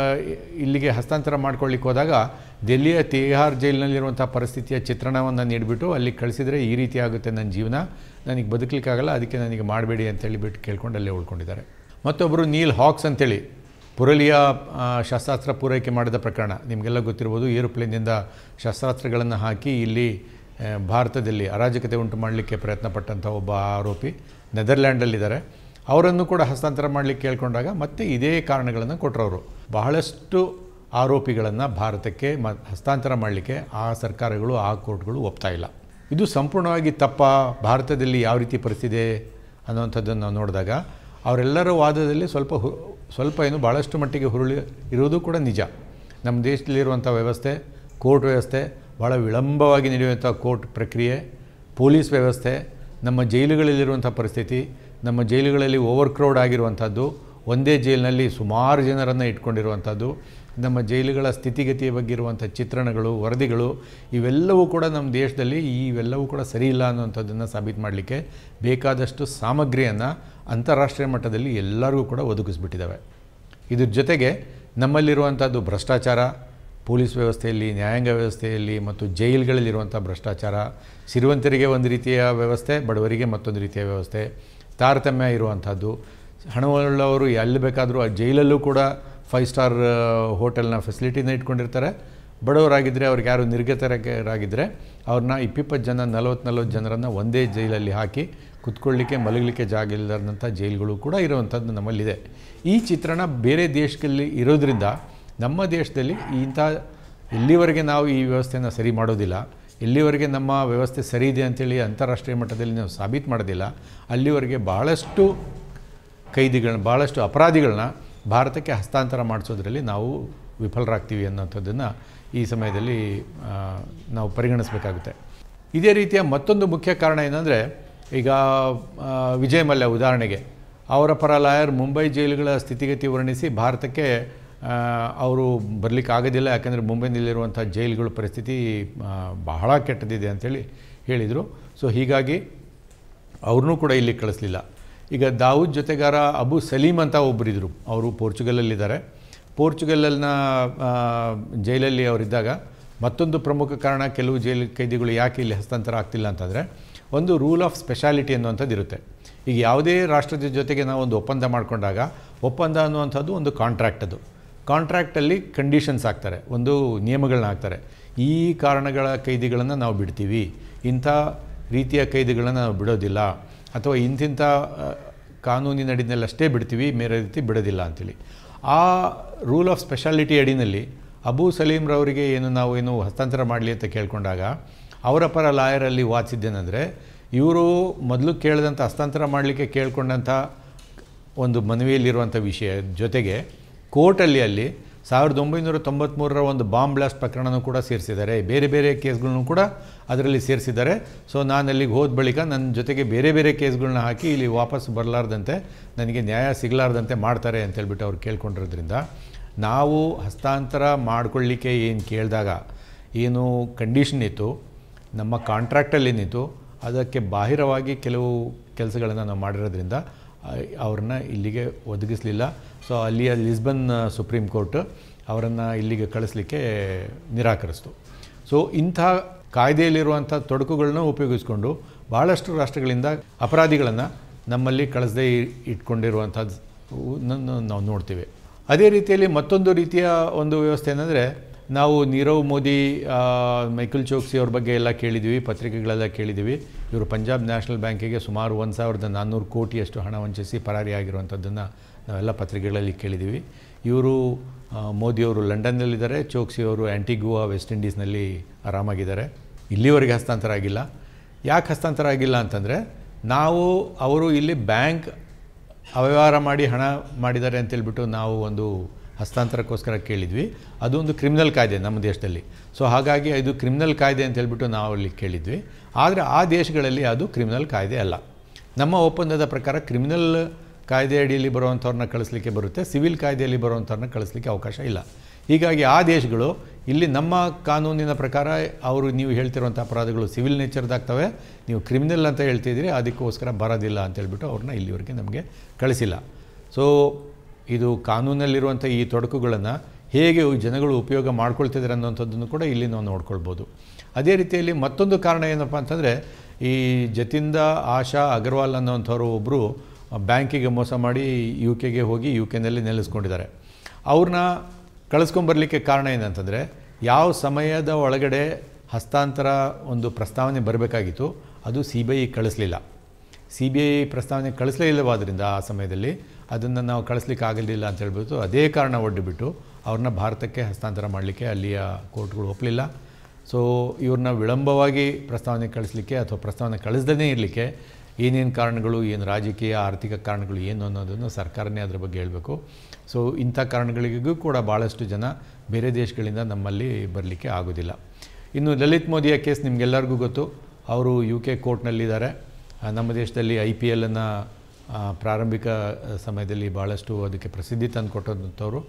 ಇಲ್ಲಿಗೆ ಹಸ್ತಾಂತರ ಮಾಡ್ಕೊಳ್ಳಿಕ್ಕೆ ಹೋದಾಗ ದೆಹಲಿಯ ತಿಹಾರ್ ಜೈಲಿನಲ್ಲಿರುವಂಥ ಪರಿಸ್ಥಿತಿಯ ಚಿತ್ರಣವನ್ನು ನೀಡಿಬಿಟ್ಟು ಅಲ್ಲಿಗೆ ಕಳಿಸಿದರೆ ಈ ರೀತಿ ಆಗುತ್ತೆ ನನ್ನ ಜೀವನ, ನನಗೆ ಬದುಕಲಿಕ್ಕಾಗಲ್ಲ, ಅದಕ್ಕೆ ನನಗೆ ಮಾಡಬೇಡಿ ಅಂತೇಳಿಬಿಟ್ಟು ಕೇಳ್ಕೊಂಡು ಅಲ್ಲೇ ಉಳ್ಕೊಂಡಿದ್ದಾರೆ. ಮತ್ತೊಬ್ಬರು ನೀಲ್ ಹಾಕ್ಸ್ ಅಂತೇಳಿ ಪುರಲಿಯ ಶಸ್ತ್ರಾಸ್ತ್ರ ಪೂರೈಕೆ ಮಾಡಿದ ಪ್ರಕರಣ ನಿಮಗೆಲ್ಲ ಗೊತ್ತಿರ್ಬೋದು. ಏರೋಪ್ಲೇನಿಂದ ಶಸ್ತ್ರಾಸ್ತ್ರಗಳನ್ನು ಹಾಕಿ ಇಲ್ಲಿ ಭಾರತದಲ್ಲಿ ಅರಾಜಕತೆ ಉಂಟು ಮಾಡಲಿಕ್ಕೆ ಪ್ರಯತ್ನ ಪಟ್ಟಂಥ ಒಬ್ಬ ಆರೋಪಿ ನೆದರ್ಲ್ಯಾಂಡಲ್ಲಿದ್ದಾರೆ. ಅವರನ್ನು ಕೂಡ ಹಸ್ತಾಂತರ ಮಾಡಲಿಕ್ಕೆ ಕೇಳ್ಕೊಂಡಾಗ ಮತ್ತೆ ಇದೇ ಕಾರಣಗಳನ್ನು ಕೊಟ್ಟರವರು. ಬಹಳಷ್ಟು ಆರೋಪಿಗಳನ್ನು ಭಾರತಕ್ಕೆ ಮ ಹಸ್ತಾಂತರ ಮಾಡಲಿಕ್ಕೆ ಆ ಸರ್ಕಾರಗಳು ಆ ಕೋರ್ಟ್ಗಳು ಒಪ್ತಾ ಇಲ್ಲ. ಇದು ಸಂಪೂರ್ಣವಾಗಿ ತಪ್ಪ. ಭಾರತದಲ್ಲಿ ಯಾವ ರೀತಿ ಪರಿಸ್ಥಿತಿ ಅನ್ನುವಂಥದ್ದನ್ನು ನಾವು ನೋಡಿದಾಗ ಅವರೆಲ್ಲರ ವಾದದಲ್ಲಿ ಸ್ವಲ್ಪ ಹು ಸ್ವಲ್ಪ ಏನು ಭಾಳಷ್ಟು ಮಟ್ಟಿಗೆ ಹುರುಳಿ ಇರೋದು ಕೂಡ ನಿಜ. ನಮ್ಮ ದೇಶದಲ್ಲಿರುವಂಥ ವ್ಯವಸ್ಥೆ, ಕೋರ್ಟ್ ವ್ಯವಸ್ಥೆ, ಭಾಳ ವಿಳಂಬವಾಗಿ ನಡೆಯುವಂಥ ಕೋರ್ಟ್ ಪ್ರಕ್ರಿಯೆ, ಪೊಲೀಸ್ ವ್ಯವಸ್ಥೆ, ನಮ್ಮ ಜೈಲುಗಳಲ್ಲಿರುವಂಥ ಪರಿಸ್ಥಿತಿ, ನಮ್ಮ ಜೈಲುಗಳಲ್ಲಿ ಓವರ್ ಕ್ರೌಡ್ ಆಗಿರುವಂಥದ್ದು, ಒಂದೇ ಜೈಲಿನಲ್ಲಿ ಸುಮಾರು ಜನರನ್ನು ಇಟ್ಕೊಂಡಿರುವಂಥದ್ದು, ನಮ್ಮ ಜೈಲುಗಳ ಸ್ಥಿತಿಗತಿಯ ಬಗ್ಗೆ ಇರುವಂಥ ಚಿತ್ರಣಗಳು, ವರದಿಗಳು, ಇವೆಲ್ಲವೂ ಕೂಡ ನಮ್ಮ ದೇಶದಲ್ಲಿ ಇವೆಲ್ಲವೂ ಕೂಡ ಸರಿ ಇಲ್ಲ ಅನ್ನುವಂಥದ್ದನ್ನು ಸಾಬೀತು ಮಾಡಲಿಕ್ಕೆ ಬೇಕಾದಷ್ಟು ಸಾಮಗ್ರಿಯನ್ನು ಅಂತಾರಾಷ್ಟ್ರೀಯ ಮಟ್ಟದಲ್ಲಿ ಎಲ್ಲರಿಗೂ ಕೂಡ ಒದಗಿಸ್ಬಿಟ್ಟಿದ್ದಾವೆ. ಇದ್ರ ಜೊತೆಗೆ ನಮ್ಮಲ್ಲಿರುವಂಥದ್ದು ಭ್ರಷ್ಟಾಚಾರ, ಪೊಲೀಸ್ ವ್ಯವಸ್ಥೆಯಲ್ಲಿ, ನ್ಯಾಯಾಂಗ ವ್ಯವಸ್ಥೆಯಲ್ಲಿ ಮತ್ತು ಜೈಲುಗಳಲ್ಲಿರುವಂಥ ಭ್ರಷ್ಟಾಚಾರ, ಸಿರಿವಂತರಿಗೆ ಒಂದು ರೀತಿಯ ವ್ಯವಸ್ಥೆ, ಬಡವರಿಗೆ ಮತ್ತೊಂದು ರೀತಿಯ ವ್ಯವಸ್ಥೆ, ತಾರತಮ್ಯ ಇರುವಂಥದ್ದು, ಹಣವುಳ್ಳವರು ಎಲ್ಲಿ ಬೇಕಾದರೂ ಆ ಜೈಲಲ್ಲೂ ಕೂಡ ಫೈವ್ ಸ್ಟಾರ್ ಹೋಟೆಲ್ನ ಫೆಸಿಲಿಟಿನ ಇಟ್ಕೊಂಡಿರ್ತಾರೆ. ಬಡವರಾಗಿದ್ದರೆ ಅವ್ರಿಗೆ ಯಾರು ನಿರ್ಗತರಾಗಿದ್ದರೆ ಅವ್ರನ್ನ ಇಪ್ಪಿಪ್ಪತ್ತು ಜನ ನಲವತ್ತು ನಲ್ವತ್ತು ಜನರನ್ನು ಒಂದೇ ಜೈಲಲ್ಲಿ ಹಾಕಿ ಕುತ್ಕೊಳ್ಳಿಕ್ಕೆ ಮಲಗಲಿಕ್ಕೆ ಜಾಗ ಇಲ್ಲದಂಥ ಜೈಲುಗಳು ಕೂಡ ಇರುವಂಥದ್ದು ನಮ್ಮಲ್ಲಿದೆ. ಈ ಚಿತ್ರಣ ಬೇರೆ ದೇಶದಲ್ಲಿ ಇರೋದರಿಂದ ನಮ್ಮ ದೇಶದಲ್ಲಿ ಇಂಥ ಎಲ್ಲಿವರೆಗೆ ನಾವು ಈ ವ್ಯವಸ್ಥೆಯನ್ನು ಸರಿ ಮಾಡೋದಿಲ್ಲ, ಎಲ್ಲಿವರೆಗೆ ನಮ್ಮ ವ್ಯವಸ್ಥೆ ಸರಿ ಇದೆ ಅಂಥೇಳಿ ಅಂತಾರಾಷ್ಟ್ರೀಯ ಮಟ್ಟದಲ್ಲಿ ನಾವು ಸಾಬೀತು ಮಾಡೋದಿಲ್ಲ, ಅಲ್ಲಿವರೆಗೆ ಭಾಳಷ್ಟು ಕೈದಿಗಳನ್ನ, ಭಾಳಷ್ಟು ಅಪರಾಧಿಗಳನ್ನ ಭಾರತಕ್ಕೆ ಹಸ್ತಾಂತರ ಮಾಡಿಸೋದ್ರಲ್ಲಿ ನಾವು ವಿಫಲರಾಗ್ತೀವಿ ಅನ್ನೋಂಥದ್ದನ್ನು ಈ ಸಮಯದಲ್ಲಿ ನಾವು ಪರಿಗಣಿಸಬೇಕಾಗುತ್ತೆ. ಇದೇ ರೀತಿಯ ಮತ್ತೊಂದು ಮುಖ್ಯ ಕಾರಣ ಏನಂದರೆ, ಈಗ ವಿಜಯ್ ಮಲ್ಯ ಉದಾಹರಣೆಗೆ ಅವರ ಪರ ಲಾಯರ್ ಮುಂಬೈ ಜೈಲುಗಳ ಸ್ಥಿತಿಗತಿ ವರ್ಣಿಸಿ ಭಾರತಕ್ಕೆ ಅವರು ಬರಲಿಕ್ಕೆ ಆಗೋದಿಲ್ಲ, ಯಾಕಂದರೆ ಮುಂಬೈನಲ್ಲಿರುವಂಥ ಜೈಲುಗಳ ಪರಿಸ್ಥಿತಿ ಬಹಳ ಕೆಟ್ಟದಿದೆ ಅಂಥೇಳಿ ಹೇಳಿದರು. ಸೊ ಹೀಗಾಗಿ ಅವ್ರನ್ನೂ ಕೂಡ ಇಲ್ಲಿ ಕಳಿಸ್ಲಿಲ್ಲ. ಈಗ ದಾವೂದ್ ಜೊತೆಗಾರ ಅಬು ಸಲೀಮ್ ಅಂತ ಒಬ್ಬರಿದ್ದರು, ಅವರು ಪೋರ್ಚುಗಲಲ್ಲಿದ್ದಾರೆ. ಪೋರ್ಚುಗಲ್ನ ಜೈಲಲ್ಲಿ ಅವರಿದ್ದಾಗ ಮತ್ತೊಂದು ಪ್ರಮುಖ ಕಾರಣ ಕೆಲವು ಜೈಲು ಕೈದಿಗಳು ಯಾಕೆ ಇಲ್ಲಿ ಹಸ್ತಾಂತರ ಆಗ್ತಿಲ್ಲ ಅಂತಂದರೆ, ಒಂದು ರೂಲ್ ಆಫ್ ಸ್ಪೆಷಾಲಿಟಿ ಅನ್ನುವಂಥದ್ದು ಇರುತ್ತೆ. ಈಗ ಯಾವುದೇ ರಾಷ್ಟ್ರದ ಜೊತೆಗೆ ನಾವು ಒಂದು ಒಪ್ಪಂದ ಮಾಡಿಕೊಂಡಾಗ ಒಪ್ಪಂದ ಅನ್ನುವಂಥದ್ದು ಒಂದು ಕಾಂಟ್ರಾಕ್ಟ್. ಅದು ಕಾಂಟ್ರಾಕ್ಟಲ್ಲಿ ಕಂಡೀಷನ್ಸ್ ಹಾಕ್ತಾರೆ, ಒಂದು ನಿಯಮಗಳನ್ನ ಹಾಕ್ತಾರೆ. ಈ ಕಾರಣಗಳ ಕೈದಿಗಳನ್ನು ನಾವು ಬಿಡ್ತೀವಿ, ಇಂಥ ರೀತಿಯ ಕೈದಿಗಳನ್ನು ನಾವು ಬಿಡೋದಿಲ್ಲ, ಅಥವಾ ಇಂತಿಂಥ ಕಾನೂನಿನ ಅಡಿನಲ್ಲಷ್ಟೇ ಬಿಡ್ತೀವಿ, ಬೇರೆ ರೀತಿ ಬಿಡೋದಿಲ್ಲ ಅಂಥೇಳಿ. ಆ ರೂಲ್ ಆಫ್ ಸ್ಪೆಷಾಲಿಟಿ ಅಡಿನಲ್ಲಿ ಅಬು ಸಲೀಮ್ರವರಿಗೆ ಏನು ನಾವು ಏನು ಹಸ್ತಾಂತರ ಮಾಡಲಿ ಅಂತ ಕೇಳ್ಕೊಂಡಾಗ ಅವರ ಪರ ಲಾಯರಲ್ಲಿ ವಾದಿಸಿದ್ದೇನೆಂದರೆ, ಇವರು ಮೊದಲು ಕೇಳಿದಂಥ ಹಸ್ತಾಂತರ ಮಾಡಲಿಕ್ಕೆ ಕೇಳ್ಕೊಂಡಂಥ ಒಂದು ಮನವಿಯಲ್ಲಿರುವಂಥ ವಿಷಯ ಜೊತೆಗೆ ಕೋರ್ಟಲ್ಲಿ ಅಲ್ಲಿ ಸಾವಿರದ ಒಂಬೈನೂರ ತೊಂಬತ್ತ್ಮೂರರ ಒಂದು ಬಾಂಬ್ ಬ್ಲಾಸ್ಟ್ ಪ್ರಕರಣನೂ ಕೂಡ ಸೇರಿಸಿದ್ದಾರೆ, ಬೇರೆ ಬೇರೆ ಕೇಸ್ಗಳನ್ನೂ ಕೂಡ ಅದರಲ್ಲಿ ಸೇರಿಸಿದ್ದಾರೆ. ಸೊ ನಾನು ಅಲ್ಲಿಗೆ ಹೋದ ಬಳಿಕ ನನ್ನ ಜೊತೆಗೆ ಬೇರೆ ಬೇರೆ ಕೇಸ್ಗಳನ್ನ ಹಾಕಿ ಇಲ್ಲಿ ವಾಪಸ್ ಬರಲಾರ್ದಂತೆ, ನನಗೆ ನ್ಯಾಯ ಸಿಗಲಾರ್ದಂತೆ ಮಾಡ್ತಾರೆ ಅಂತೇಳ್ಬಿಟ್ಟು ಅವ್ರು ಕೇಳ್ಕೊಂಡಿರೋದ್ರಿಂದ ನಾವು ಹಸ್ತಾಂತರ ಮಾಡಿಕೊಳ್ಳಿಕ್ಕೆ ಏನು ಕೇಳಿದಾಗ ಏನು ಕಂಡೀಷನ್ ಇತ್ತು, ನಮ್ಮ ಕಾಂಟ್ರಾಕ್ಟಲ್ಲಿ ನಿಂತು ಅದಕ್ಕೆ ಬಾಹಿರವಾಗಿ ಕೆಲವು ಕೆಲಸಗಳನ್ನು ನಾವು ಮಾಡಿರೋದ್ರಿಂದ ಅವ್ರನ್ನ ಇಲ್ಲಿಗೆ ಒದಗಿಸಲಿಲ್ಲ. ಸೊ ಅಲ್ಲಿಯ ಲಿಸ್ಬನ್ ಸುಪ್ರೀಂ ಕೋರ್ಟ್ ಅವರನ್ನು ಇಲ್ಲಿಗೆ ಕಳಿಸ್ಲಿಕ್ಕೆ ನಿರಾಕರಿಸಿತು. ಸೊ ಇಂಥ ಕಾಯ್ದೆಯಲ್ಲಿರುವಂಥ ತೊಡಕುಗಳನ್ನ ಉಪಯೋಗಿಸ್ಕೊಂಡು ಭಾಳಷ್ಟು ರಾಷ್ಟ್ರಗಳಿಂದ ಅಪರಾಧಿಗಳನ್ನು ನಮ್ಮಲ್ಲಿ ಕಳಿಸದೇ ಇಟ್ಕೊಂಡಿರುವಂಥದ್ದನ್ನು ನಾವು ನೋಡ್ತೀವಿ. ಅದೇ ರೀತಿಯಲ್ಲಿ ಮತ್ತೊಂದು ರೀತಿಯ ಒಂದು ವ್ಯವಸ್ಥೆ ಏನಂದರೆ, ನಾವು ನೀರವ್ ಮೋದಿ, ಮೈಕಲ್ ಚೋಕ್ಸಿ ಅವ್ರ ಬಗ್ಗೆ ಎಲ್ಲ ಕೇಳಿದ್ದೀವಿ, ಪತ್ರಿಕೆಗಳೆಲ್ಲ ಕೇಳಿದ್ದೀವಿ. ಇವರು ಪಂಜಾಬ್ ನ್ಯಾಷನಲ್ ಬ್ಯಾಂಕಿಗೆ ಸುಮಾರು ಒಂದು ಸಾವಿರದ ನಾನ್ನೂರು ಕೋಟಿಯಷ್ಟು ಹಣ ವಂಚಿಸಿ ಪರಾರಿಯಾಗಿರುವಂಥದ್ದನ್ನು ನಾವೆಲ್ಲ ಪತ್ರಿಕೆಗಳಲ್ಲಿ ಕೇಳಿದ್ದೀವಿ. ಇವರು ಮೋದಿಯವರು ಲಂಡನ್ನಲ್ಲಿದ್ದಾರೆ, ಚೋಕ್ಸಿಯವರು ಆ್ಯಂಟಿಗುವಾ ವೆಸ್ಟ್ ಇಂಡೀಸ್ನಲ್ಲಿ ಆರಾಮಾಗಿದ್ದಾರೆ. ಇಲ್ಲಿವರೆಗೆ ಹಸ್ತಾಂತರ ಆಗಿಲ್ಲ. ಯಾಕೆ ಹಸ್ತಾಂತರ ಆಗಿಲ್ಲ ಅಂತಂದರೆ, ನಾವು ಅವರು ಇಲ್ಲಿ ಬ್ಯಾಂಕ್ ಅವ್ಯವಹಾರ ಮಾಡಿ ಹಣ ಮಾಡಿದ್ದಾರೆ ಅಂತೇಳ್ಬಿಟ್ಟು ನಾವು ಒಂದು ಹಸ್ತಾಂತರಕ್ಕೋಸ್ಕರ ಕೇಳಿದ್ವಿ. ಅದು ಒಂದು ಕ್ರಿಮಿನಲ್ ಕಾಯ್ದೆ ನಮ್ಮ ದೇಶದಲ್ಲಿ. ಸೊ ಹಾಗಾಗಿ ಇದು ಕ್ರಿಮಿನಲ್ ಕಾಯ್ದೆ ಅಂತೇಳ್ಬಿಟ್ಟು ನಾವು ಅಲ್ಲಿ ಕೇಳಿದ್ವಿ. ಆದರೆ ಆ ದೇಶಗಳಲ್ಲಿ ಅದು ಕ್ರಿಮಿನಲ್ ಕಾಯ್ದೆ ಅಲ್ಲ. ನಮ್ಮ ಒಪ್ಪಂದದ ಪ್ರಕಾರ ಕ್ರಿಮಿನಲ್ ಕಾಯ್ದೆ ಅಡಿಯಲ್ಲಿ ಬರುವಂಥವ್ರನ್ನ ಕಳಿಸ್ಲಿಕ್ಕೆ ಬರುತ್ತೆ, ಸಿವಿಲ್ ಕಾಯ್ದೆಯಲ್ಲಿ ಬರುವಂಥವ್ರನ್ನ ಕಳಿಸ್ಲಿಕ್ಕೆ ಅವಕಾಶ ಇಲ್ಲ. ಹೀಗಾಗಿ ಆ ದೇಶಗಳು ಇಲ್ಲಿ ನಮ್ಮ ಕಾನೂನಿನ ಪ್ರಕಾರ ಅವರು ನೀವು ಹೇಳ್ತಿರುವಂಥ ಅಪರಾಧಗಳು ಸಿವಿಲ್ ನೇಚರ್ದಾಗ್ತವೆ, ನೀವು ಕ್ರಿಮಿನಲ್ ಅಂತ ಹೇಳ್ತಿದ್ದೀರಿ, ಅದಕ್ಕೋಸ್ಕರ ಬರೋದಿಲ್ಲ ಅಂತೇಳ್ಬಿಟ್ಟು ಅವ್ರನ್ನ ಇಲ್ಲಿವರೆಗೆ ನಮಗೆ ಕಳಿಸಿಲ್ಲ. ಸೊ ಇದು ಕಾನೂನಲ್ಲಿರುವಂಥ ಈ ತೊಡಕುಗಳನ್ನು ಹೇಗೆ ಜನಗಳು ಉಪಯೋಗ ಮಾಡ್ಕೊಳ್ತಿದ್ದಾರೆ ಅನ್ನೋಂಥದ್ದನ್ನು ಕೂಡ ಇಲ್ಲಿ ನಾವು ನೋಡ್ಕೊಳ್ಬೋದು. ಅದೇ ರೀತಿಯಲ್ಲಿ ಮತ್ತೊಂದು ಕಾರಣ ಏನಪ್ಪ ಅಂತಂದರೆ, ಈ ಜತಿಂದ ಆಶಾ ಅಗರ್ವಾಲ್ ಅನ್ನೋಂಥವ್ರು ಒಬ್ಬರು ಬ್ಯಾಂಕಿಗೆ ಮೋಸ ಮಾಡಿ ಯು ಕೆಗೆ ಹೋಗಿ ಯು ಕೆನಲ್ಲಿ ನೆಲೆಸ್ಕೊಂಡಿದ್ದಾರೆ. ಅವ್ರನ್ನ ಕಳಿಸ್ಕೊಂಬರ್ಲಿಕ್ಕೆ ಕಾರಣ ಏನಂತಂದರೆ, ಯಾವ ಸಮಯದ ಒಳಗಡೆ ಹಸ್ತಾಂತರ ಒಂದು ಪ್ರಸ್ತಾವನೆ ಬರಬೇಕಾಗಿತ್ತು ಅದು ಸಿ ಬಿ ಐ ಕಳಿಸ್ಲಿಲ್ಲ. ಸಿ ಬಿ ಐ ಪ್ರಸ್ತಾವನೆ ಕಳಿಸಲೇ ಇಲ್ಲವಾದ್ದರಿಂದ ಆ ಸಮಯದಲ್ಲಿ ಅದನ್ನು ನಾವು ಕಳಿಸ್ಲಿಕ್ಕೆ ಆಗಲಿಲ್ಲ ಅಂತ ಹೇಳ್ಬಿಟ್ಟು ಅದೇ ಕಾರಣ ಒಡ್ಡಿಬಿಟ್ಟು ಅವ್ರನ್ನ ಭಾರತಕ್ಕೆ ಹಸ್ತಾಂತರ ಮಾಡಲಿಕ್ಕೆ ಅಲ್ಲಿಯ ಕೋರ್ಟ್ಗಳು ಒಪ್ಪಲಿಲ್ಲ. ಸೊ ಇವ್ರನ್ನ ವಿಳಂಬವಾಗಿ ಪ್ರಸ್ತಾವನೆ ಕಳಿಸ್ಲಿಕ್ಕೆ ಅಥವಾ ಪ್ರಸ್ತಾವನೆ ಕಳಿಸ್ದೇ ಇರಲಿಕ್ಕೆ ಏನೇನು ಕಾರಣಗಳು, ಏನು ರಾಜಕೀಯ ಆರ್ಥಿಕ ಕಾರಣಗಳು ಏನು ಅನ್ನೋದನ್ನು ಸರ್ಕಾರನೇ ಅದರ ಬಗ್ಗೆ ಹೇಳಬೇಕು. ಸೊ ಇಂಥ ಕಾರಣಗಳಿಗೂ ಕೂಡ ಭಾಳಷ್ಟು ಜನ ಬೇರೆ ದೇಶಗಳಿಂದ ನಮ್ಮಲ್ಲಿ ಬರಲಿಕ್ಕೆ ಆಗೋದಿಲ್ಲ. ಇನ್ನು ಲಲಿತ್ ಮೋದಿಯ ಕೇಸ್ ನಿಮಗೆಲ್ಲರಿಗೂ ಗೊತ್ತು. ಅವರು ಯು ಕೆ ಕೋರ್ಟ್ನಲ್ಲಿದ್ದಾರೆ. ನಮ್ಮ ದೇಶದಲ್ಲಿ ಐ ಪಿ ಎಲ್ಲನ್ನು ಪ್ರಾರಂಭಿಕ ಸಮಯದಲ್ಲಿ ಭಾಳಷ್ಟು ಅದಕ್ಕೆ ಪ್ರಸಿದ್ಧಿ ತಂದು ಕೊಟ್ಟಂಥವ್ರು.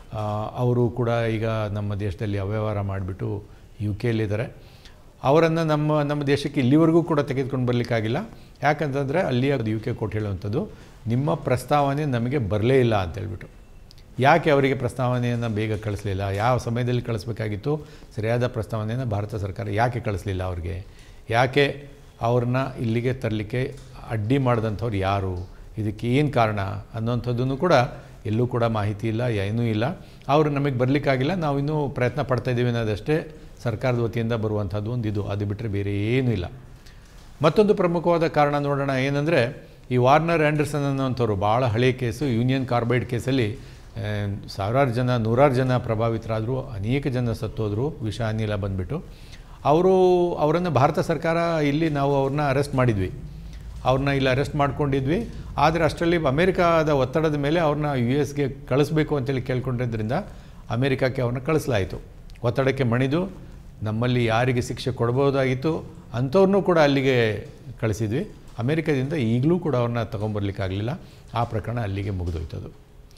ಅವರು ಕೂಡ ಈಗ ನಮ್ಮ ದೇಶದಲ್ಲಿ ಅವ್ಯವಹಾರ ಮಾಡಿಬಿಟ್ಟು ಯು ಕೆಯಲ್ಲಿದ್ದಾರೆ. ಅವರನ್ನು ನಮ್ಮ ನಮ್ಮ ದೇಶಕ್ಕೆ ಇಲ್ಲಿವರೆಗೂ ಕೂಡ ತೆಗೆದುಕೊಂಡು ಬರಲಿಕ್ಕಾಗಿಲ್ಲ. ಯಾಕಂತಂದರೆ ಅಲ್ಲಿಯ ಯು ಕೆ ಕೋರ್ಟ್ ಹೇಳುವಂಥದ್ದು, ನಿಮ್ಮ ಪ್ರಸ್ತಾವನೆ ನಮಗೆ ಬರಲೇ ಇಲ್ಲ ಅಂತೇಳ್ಬಿಟ್ಟು. ಯಾಕೆ ಅವರಿಗೆ ಪ್ರಸ್ತಾವನೆಯನ್ನು ಬೇಗ ಕಳಿಸ್ಲಿಲ್ಲ, ಯಾವ ಸಮಯದಲ್ಲಿ ಕಳಿಸ್ಬೇಕಾಗಿತ್ತು ಸರಿಯಾದ ಪ್ರಸ್ತಾವನೆಯನ್ನು ಭಾರತ ಸರ್ಕಾರ ಯಾಕೆ ಕಳಿಸ್ಲಿಲ್ಲ ಅವ್ರಿಗೆ, ಯಾಕೆ ಅವ್ರನ್ನ ಇಲ್ಲಿಗೆ ತರಲಿಕ್ಕೆ ಅಡ್ಡಿ ಮಾಡಿದಂಥವ್ರು ಯಾರು, ಇದಕ್ಕೆ ಏನು ಕಾರಣ ಅನ್ನೋಂಥದ್ದನ್ನು ಕೂಡ ಎಲ್ಲೂ ಕೂಡ ಮಾಹಿತಿ ಇಲ್ಲ, ಏನೂ ಇಲ್ಲ. ಅವರು ನಮಗೆ ಬರಲಿಕ್ಕಾಗಿಲ್ಲ, ನಾವು ಇನ್ನೂ ಪ್ರಯತ್ನ ಪಡ್ತಾಯಿದ್ದೀವಿ ಅನ್ನೋದಷ್ಟೇ ಸರ್ಕಾರದ ವತಿಯಿಂದ ಬರುವಂಥದ್ದು ಒಂದು ಇದು. ಅದು ಬಿಟ್ಟರೆ ಬೇರೆ ಏನೂ ಇಲ್ಲ. ಮತ್ತೊಂದು ಪ್ರಮುಖವಾದ ಕಾರಣ ನೋಡೋಣ. ಏನಂದರೆ, ಈ ವಾರ್ನರ್ ಆ್ಯಂಡರ್ಸನ್ ಅನ್ನೋಂಥವ್ರು ಭಾಳ ಹಳೆಯ ಕೇಸು, ಯೂನಿಯನ್ ಕಾರ್ಬೈಡ್ ಕೇಸಲ್ಲಿ ಸಾವಿರಾರು ಜನ ನೂರಾರು ಜನ ಪ್ರಭಾವಿತರಾದರು, ಅನೇಕ ಜನ ಸತ್ತೋದ್ರು ವಿಷ ಅನಿಲ ಬಂದುಬಿಟ್ಟು. ಅವರು ಅವರನ್ನು ಭಾರತ ಸರ್ಕಾರ ಇಲ್ಲಿ ನಾವು ಅವ್ರನ್ನ ಅರೆಸ್ಟ್ ಮಾಡಿದ್ವಿ, ಅವ್ರನ್ನ ಇಲ್ಲಿ ಅರೆಸ್ಟ್ ಮಾಡ್ಕೊಂಡಿದ್ವಿ. ಆದರೆ ಅಷ್ಟರಲ್ಲಿ ಅಮೇರಿಕಾದ ಒತ್ತಡದ ಮೇಲೆ ಅವ್ರನ್ನ ಯು ಎಸ್ಗೆ ಕಳಿಸ್ಬೇಕು ಅಂತೇಳಿ ಕೇಳ್ಕೊಂಡಿದ್ದರಿಂದ ಅಮೇರಿಕಕ್ಕೆ ಅವ್ರನ್ನ ಕಳಿಸಲಾಯಿತು. ಒತ್ತಡಕ್ಕೆ ಮಣಿದು ನಮ್ಮಲ್ಲಿ ಯಾರಿಗೆ ಶಿಕ್ಷೆ ಕೊಡ್ಬೋದಾಗಿತ್ತು ಅಂಥವ್ರನ್ನೂ ಕೂಡ ಅಲ್ಲಿಗೆ ಕಳಿಸಿದ್ವಿ. ಅಮೇರಿಕಾದಿಂದ ಈಗಲೂ ಕೂಡ ಅವ್ರನ್ನ ತೊಗೊಂಬರ್ಲಿಕ್ಕಾಗಲಿಲ್ಲ. ಆ ಪ್ರಕರಣ ಅಲ್ಲಿಗೆ ಮುಗಿದೋಯ್ತದು.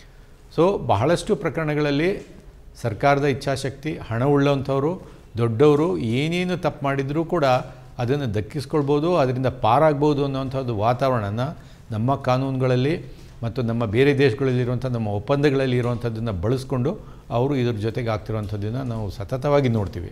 ಸೊ ಬಹಳಷ್ಟು ಪ್ರಕರಣಗಳಲ್ಲಿ ಸರ್ಕಾರದ ಇಚ್ಛಾಶಕ್ತಿ, ಹಣ ಉಳ್ಳಂಥವರು ದೊಡ್ಡವರು ಏನೇನು ತಪ್ಪು ಮಾಡಿದರೂ ಕೂಡ ಅದನ್ನು ದಕ್ಕಿಸ್ಕೊಳ್ಬೋದು, ಅದರಿಂದ ಪಾರಾಗ್ಬೋದು ಅನ್ನೋವಂಥದ್ದು ವಾತಾವರಣನ ನಮ್ಮ ಕಾನೂನುಗಳಲ್ಲಿ ಮತ್ತು ನಮ್ಮ ಬೇರೆ ದೇಶಗಳಲ್ಲಿರುವಂಥ ನಮ್ಮ ಒಪ್ಪಂದಗಳಲ್ಲಿ ಇರುವಂಥದ್ದನ್ನು ಬಳಸ್ಕೊಂಡು ಅವರು ಇದ್ರ ಜೊತೆಗೆ ಆಗ್ತಿರುವಂಥದ್ದನ್ನು ನಾವು ಸತತವಾಗಿ ನೋಡ್ತೀವಿ.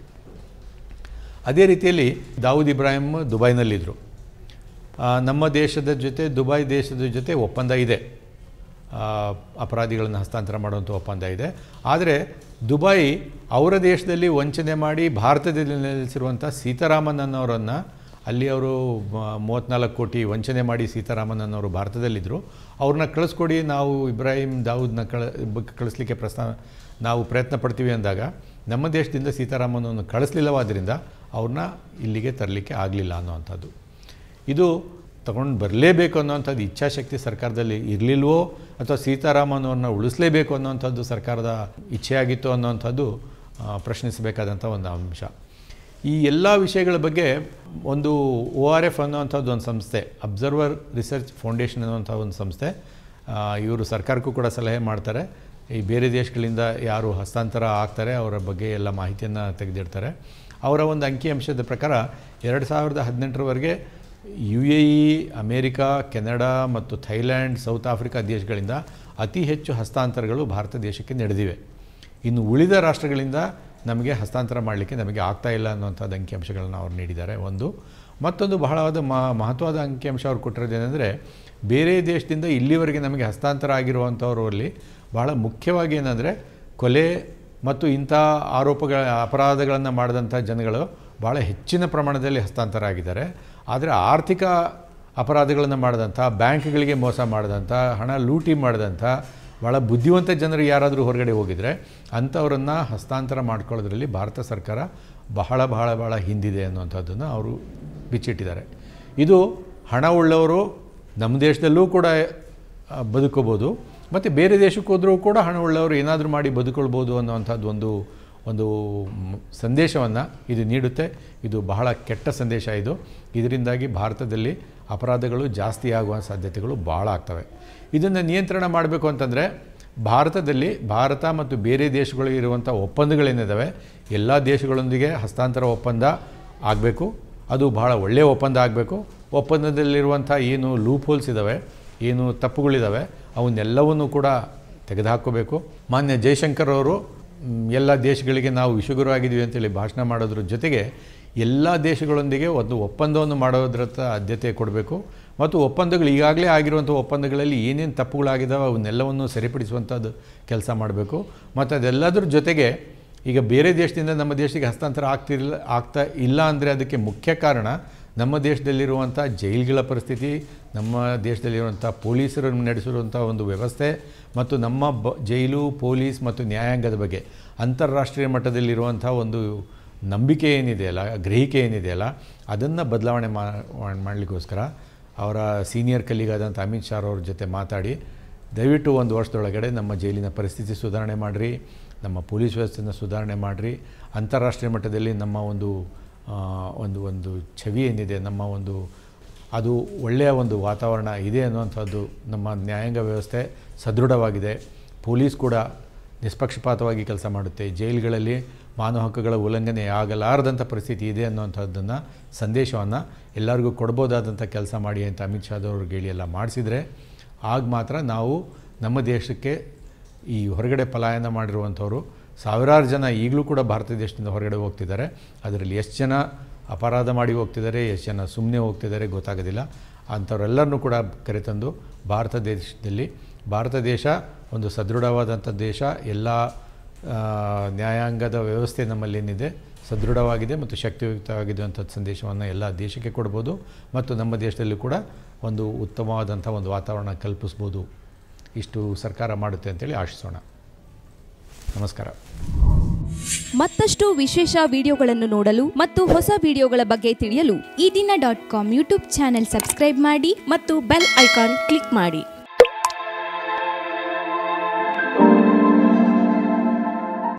ಅದೇ ರೀತಿಯಲ್ಲಿ ದಾವೂದ್ ಇಬ್ರಾಹಿಂ ದುಬೈನಲ್ಲಿದ್ದರು. ನಮ್ಮ ದೇಶದ ಜೊತೆ ದುಬೈ ದೇಶದ ಜೊತೆ ಒಪ್ಪಂದ ಇದೆ, ಅಪರಾಧಿಗಳನ್ನು ಹಸ್ತಾಂತರ ಮಾಡುವಂಥ ಒಪ್ಪಂದ ಇದೆ. ಆದರೆ ದುಬೈ ಅವರ ದೇಶದಲ್ಲಿ ವಂಚನೆ ಮಾಡಿ ಭಾರತದಲ್ಲಿ ನೆಲೆಸಿರುವಂಥ ಸೀತಾರಾಮನ್ ಅನ್ನೋರನ್ನು, ಅಲ್ಲಿ ಅವರು ಮೂವತ್ತ್ನಾಲ್ಕು ಕೋಟಿ ವಂಚನೆ ಮಾಡಿ ಸೀತಾರಾಮನ್ ಅನ್ನೋರು ಭಾರತದಲ್ಲಿದ್ದರು, ಅವ್ರನ್ನ ಕಳಿಸ್ಕೊಡಿ, ನಾವು ಇಬ್ರಾಹಿಂ ದಾವೂದ್ನ ಕಳ ಕಳಿಸ್ಲಿಕ್ಕೆ ಪ್ರಸ್ತಾವ ನಾವು ಪ್ರಯತ್ನ ಪಡ್ತೀವಿ ಅಂದಾಗ ನಮ್ಮ ದೇಶದಿಂದ ಸೀತಾರಾಮನನ್ನು ಕಳಿಸ್ಲಿಲ್ಲವಾದ್ದರಿಂದ ಅವ್ರನ್ನ ಇಲ್ಲಿಗೆ ತರಲಿಕ್ಕೆ ಆಗಲಿಲ್ಲ ಅನ್ನೋವಂಥದ್ದು. ಇದು ತಗೊಂಡು ಬರಲೇಬೇಕು ಅನ್ನೋವಂಥದ್ದು ಇಚ್ಛಾಶಕ್ತಿ ಸರ್ಕಾರದಲ್ಲಿ ಇರಲಿಲ್ವೋ ಅಥವಾ ಸೀತಾರಾಮನವ್ರನ್ನ ಉಳಿಸಲೇಬೇಕು ಅನ್ನೋವಂಥದ್ದು ಸರ್ಕಾರದ ಇಚ್ಛೆಯಾಗಿತ್ತು ಅನ್ನೋವಂಥದ್ದು ಪ್ರಶ್ನಿಸಬೇಕಾದಂಥ ಒಂದು ಅಂಶ. ಈ ಎಲ್ಲ ವಿಷಯಗಳ ಬಗ್ಗೆ ಒಂದು ಒ ಆರ್ ಎಫ್ ಅನ್ನೋವಂಥದ್ದು ಒಂದು ಸಂಸ್ಥೆ, ಅಬ್ಸರ್ವರ್ ರಿಸರ್ಚ್ ಫೌಂಡೇಶನ್ ಅನ್ನುವಂಥ ಒಂದು ಸಂಸ್ಥೆ, ಇವರು ಸರ್ಕಾರಕ್ಕೂ ಕೂಡ ಸಲಹೆ ಮಾಡ್ತಾರೆ. ಈ ಬೇರೆ ದೇಶಗಳಿಂದ ಯಾರು ಹಸ್ತಾಂತರ ಆಗ್ತಾರೆ ಅವರ ಬಗ್ಗೆ ಎಲ್ಲ ಮಾಹಿತಿಯನ್ನು ತೆಗೆದಿಡ್ತಾರೆ. ಅವರ ಒಂದು ಅಂಕಿಅಂಶದ ಪ್ರಕಾರ ಎರಡು ಸಾವಿರದ ಹದಿನೆಂಟರವರೆಗೆ U A E, America, Canada ಮತ್ತು ಥೈಲ್ಯಾಂಡ್, ಸೌತ್ ಆಫ್ರಿಕಾ ದೇಶಗಳಿಂದ ಅತಿ ಹೆಚ್ಚು ಹಸ್ತಾಂತರಗಳು ಭಾರತ ದೇಶಕ್ಕೆ ನಡೆದಿವೆ. ಇನ್ನು ಉಳಿದ ರಾಷ್ಟ್ರಗಳಿಂದ ನಮಗೆ ಹಸ್ತಾಂತರ ಮಾಡಲಿಕ್ಕೆ ನಮಗೆ ಆಗ್ತಾಯಿಲ್ಲ ಅನ್ನುವಂಥದ್ದು ಅಂಕಿಅಂಶಗಳನ್ನು ಅವರು ನೀಡಿದ್ದಾರೆ. ಒಂದು ಮತ್ತೊಂದು ಬಹಳವಾದ ಮಹತ್ವದ ಅಂಕಿಅಂಶ ಅವ್ರು ಕೊಟ್ಟಿರೋದೇನೆಂದರೆ, ಬೇರೆ ದೇಶದಿಂದ ಇಲ್ಲಿವರೆಗೆ ನಮಗೆ ಹಸ್ತಾಂತರ ಆಗಿರುವಂಥವರಲ್ಲಿ ಬಹಳ ಮುಖ್ಯವಾಗಿ ಏನಂದರೆ ಕೊಲೆ ಮತ್ತು ಇಂಥ ಆರೋಪಗಳ ಅಪರಾಧಗಳನ್ನು ಮಾಡಿದಂಥ ಜನಗಳು ಭಾಳ ಹೆಚ್ಚಿನ ಪ್ರಮಾಣದಲ್ಲಿ ಹಸ್ತಾಂತರ ಆಗಿದ್ದಾರೆ. ಆದರೆ ಆರ್ಥಿಕ ಅಪರಾಧಗಳನ್ನು ಮಾಡಿದಂಥ, ಬ್ಯಾಂಕ್ಗಳಿಗೆ ಮೋಸ ಮಾಡಿದಂಥ, ಹಣ ಲೂಟಿ ಮಾಡಿದಂಥ ಭಾಳ ಬುದ್ಧಿವಂತ ಜನರು ಯಾರಾದರೂ ಹೊರಗಡೆ ಹೋಗಿದರೆ ಅಂಥವರನ್ನು ಹಸ್ತಾಂತರ ಮಾಡ್ಕೊಳ್ಳೋದ್ರಲ್ಲಿ ಭಾರತ ಸರ್ಕಾರ ಬಹಳ ಬಹಳ ಬಹಳ ಹಿಂದಿದೆ ಅನ್ನುವಂಥದ್ದನ್ನು ಅವರು ಬಿಚ್ಚಿಟ್ಟಿದ್ದಾರೆ. ಇದು ಹಣ ಉಳ್ಳವರು ನಮ್ಮ ದೇಶದಲ್ಲೂ ಕೂಡ ಬದುಕೋಬೋದು, ಮತ್ತು ಬೇರೆ ದೇಶಕ್ಕೆ ಹೋದರೂ ಕೂಡ ಹಣ ಉಳ್ಳವರು ಏನಾದರೂ ಮಾಡಿ ಬದುಕೊಳ್ಬೋದು ಅನ್ನೋವಂಥದ್ದು ಒಂದು ಒಂದು ಸಂದೇಶವನ್ನು ಇದು ನೀಡುತ್ತೆ. ಇದು ಬಹಳ ಕೆಟ್ಟ ಸಂದೇಶ. ಇದು ಇದರಿಂದಾಗಿ ಭಾರತದಲ್ಲಿ ಅಪರಾಧಗಳು ಜಾಸ್ತಿ ಆಗುವ ಸಾಧ್ಯತೆಗಳು ಭಾಳ ಆಗ್ತವೆ. ಇದನ್ನು ನಿಯಂತ್ರಣ ಮಾಡಬೇಕು ಅಂತಂದರೆ ಭಾರತದಲ್ಲಿ ಭಾರತ ಮತ್ತು ಬೇರೆ ದೇಶಗಳು ಇರುವಂಥ ಒಪ್ಪಂದಗಳೇನಿದ್ದಾವೆ ಎಲ್ಲ ದೇಶಗಳೊಂದಿಗೆ ಹಸ್ತಾಂತರ ಒಪ್ಪಂದ ಆಗಬೇಕು. ಅದು ಬಹಳ ಒಳ್ಳೆಯ ಒಪ್ಪಂದ ಆಗಬೇಕು. ಒಪ್ಪಂದದಲ್ಲಿರುವಂಥ ಏನು ಲೂಪ್ ಹೋಲ್ಸ್ ಇದ್ದಾವೆ, ಏನು ತಪ್ಪುಗಳಿದ್ದಾವೆ, ಅವನ್ನೆಲ್ಲವನ್ನೂ ಕೂಡ ತೆಗೆದುಹಾಕೋಬೇಕು. ಮಾನ್ಯ ಜೈಶಂಕರ್ ಅವರು ಎಲ್ಲ ದೇಶಗಳಿಗೆ ನಾವು ವಿಶ್ವಗುರು ಆಗಿದ್ದೀವಿ ಅಂತೇಳಿ ಭಾಷಣ ಮಾಡೋದ್ರ ಜೊತೆಗೆ ಎಲ್ಲ ದೇಶಗಳೊಂದಿಗೆ ಒಂದು ಒಪ್ಪಂದವನ್ನು ಮಾಡೋದ್ರತ್ತ ಆದ್ಯತೆ ಕೊಡಬೇಕು. ಮತ್ತು ಒಪ್ಪಂದಗಳು ಈಗಾಗಲೇ ಆಗಿರುವಂಥ ಒಪ್ಪಂದಗಳಲ್ಲಿ ಏನೇನು ತಪ್ಪುಗಳಾಗಿದ್ದಾವೆ ಅವನ್ನೆಲ್ಲವನ್ನು ಸರಿಪಡಿಸುವಂಥದ್ದು ಕೆಲಸ ಮಾಡಬೇಕು. ಮತ್ತು ಅದೆಲ್ಲದ್ರ ಜೊತೆಗೆ ಈಗ ಬೇರೆ ದೇಶದಿಂದ ನಮ್ಮ ದೇಶಕ್ಕೆ ಹಸ್ತಾಂತರ ಆಗ್ತಿರಲಿಲ್ಲ ಆಗ್ತಾ ಇಲ್ಲ ಅಂದರೆ ಅದಕ್ಕೆ ಮುಖ್ಯ ಕಾರಣ ನಮ್ಮ ದೇಶದಲ್ಲಿರುವಂಥ ಜೈಲುಗಳ ಪರಿಸ್ಥಿತಿ, ನಮ್ಮ ದೇಶದಲ್ಲಿರುವಂಥ ಪೊಲೀಸರನ್ನು ನಡೆಸಿರುವಂಥ ಒಂದು ವ್ಯವಸ್ಥೆ ಮತ್ತು ನಮ್ಮ ಬ ಜೈಲು, ಪೊಲೀಸ್ ಮತ್ತು ನ್ಯಾಯಾಂಗದ ಬಗ್ಗೆ ಅಂತಾರಾಷ್ಟ್ರೀಯ ಮಟ್ಟದಲ್ಲಿರುವಂಥ ಒಂದು ನಂಬಿಕೆ ಏನಿದೆಯಲ್ಲ, ಗ್ರಹಿಕೆ ಏನಿದೆಯಲ್ಲ, ಅದನ್ನು ಬದಲಾವಣೆ ಮಾಡಲಿಕ್ಕೋಸ್ಕರ ಅವರ ಸೀನಿಯರ್ ಕಲೀಗಾದಂಥ ಅಮಿತ್ ಶಾ ಅವ್ರ ಜೊತೆ ಮಾತಾಡಿ ದಯವಿಟ್ಟು ಒಂದು ವರ್ಷದೊಳಗಡೆ ನಮ್ಮ ಜೈಲಿನ ಪರಿಸ್ಥಿತಿ ಸುಧಾರಣೆ ಮಾಡಿರಿ, ನಮ್ಮ ಪೊಲೀಸ್ ವ್ಯವಸ್ಥೆನ ಸುಧಾರಣೆ ಮಾಡಿರಿ, ಅಂತಾರಾಷ್ಟ್ರೀಯ ಮಟ್ಟದಲ್ಲಿ ನಮ್ಮ ಒಂದು ಒಂದು ಒಂದು ಛವಿ ಏನಿದೆ, ನಮ್ಮ ಒಂದು ಅದು ಒಳ್ಳೆಯ ಒಂದು ವಾತಾವರಣ ಇದೆ ಅನ್ನುವಂಥದ್ದು, ನಮ್ಮ ನ್ಯಾಯಾಂಗ ವ್ಯವಸ್ಥೆ ಸದೃಢವಾಗಿದೆ, ಪೊಲೀಸ್ ಕೂಡ ನಿಷ್ಪಕ್ಷಪಾತವಾಗಿ ಕೆಲಸ ಮಾಡುತ್ತೆ, ಜೈಲುಗಳಲ್ಲಿ ಮಾನವ ಹಕ್ಕುಗಳ ಉಲ್ಲಂಘನೆ ಆಗಲಾರದಂಥ ಪರಿಸ್ಥಿತಿ ಇದೆ ಅನ್ನುವಂಥದ್ದನ್ನು ಸಂದೇಶವನ್ನು ಎಲ್ಲರಿಗೂ ಕೊಡ್ಬೋದಾದಂಥ ಕೆಲಸ ಮಾಡಿ ಅಂತ ಅಮಿತ್ ಶಾ ಅವರು ಹೇಳಿ ಎಲ್ಲ ಮಾಡಿಸಿದರೆ ಆಗ ಮಾತ್ರ ನಾವು ನಮ್ಮ ದೇಶಕ್ಕೆ ಈ ಹೊರಗಡೆ ಪಲಾಯನ ಮಾಡಿರುವಂಥವ್ರು ಸಾವಿರಾರು ಜನ ಈಗಲೂ ಕೂಡ ಭಾರತ ದೇಶದಿಂದ ಹೊರಗಡೆ ಹೋಗ್ತಿದ್ದಾರೆ. ಅದರಲ್ಲಿ ಎಷ್ಟು ಜನ ಅಪರಾಧ ಮಾಡಿ ಹೋಗ್ತಿದ್ದಾರೆ, ಎಷ್ಟು ಜನ ಸುಮ್ಮನೆ ಹೋಗ್ತಿದ್ದಾರೆ ಗೊತ್ತಾಗೋದಿಲ್ಲ. ಅಂಥವರೆಲ್ಲರನ್ನೂ ಕೂಡ ಕರೆತಂದು ಭಾರತ ದೇಶದಲ್ಲಿ ಭಾರತ ದೇಶ ಒಂದು ಸದೃಢವಾದಂಥ ದೇಶ, ಎಲ್ಲ ನ್ಯಾಯಾಂಗದ ವ್ಯವಸ್ಥೆ ನಮ್ಮಲ್ಲೇನಿದೆ ಸದೃಢವಾಗಿದೆ ಮತ್ತು ಶಕ್ತಿಯುತವಾಗಿದೆ ಅಂಥ ಸಂದೇಶವನ್ನು ಎಲ್ಲ ದೇಶಕ್ಕೆ ಕೊಡ್ಬೋದು. ಮತ್ತು ನಮ್ಮ ದೇಶದಲ್ಲಿ ಕೂಡ ಒಂದು ಉತ್ತಮವಾದಂಥ ಒಂದು ವಾತಾವರಣ ಕಲ್ಪಿಸ್ಬೋದು. ಇಷ್ಟು ಸರ್ಕಾರ ಮಾಡುತ್ತೆ ಅಂತೇಳಿ ಆಶಿಸೋಣ. ನಮಸ್ಕಾರ. ಮತ್ತಷ್ಟು ವಿಶೇಷ ವಿಡಿಯೋಗಳನ್ನು ನೋಡಲು ಮತ್ತು ಹೊಸ ವಿಡಿಯೋಗಳ ಬಗ್ಗೆ ತಿಳಿಯಲು Ee Dina dot com YouTube channel subscribe ಮಾಡಿ ಮತ್ತು ಬೆಲ್ ಐಕಾನ್ ಕ್ಲಿಕ್ ಮಾಡಿ.